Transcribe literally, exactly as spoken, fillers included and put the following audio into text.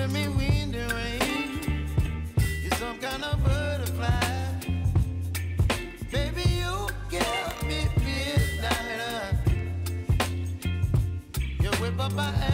giving me wind and rain. You're some kind of butterfly. Baby, you give me midnight. You whip up my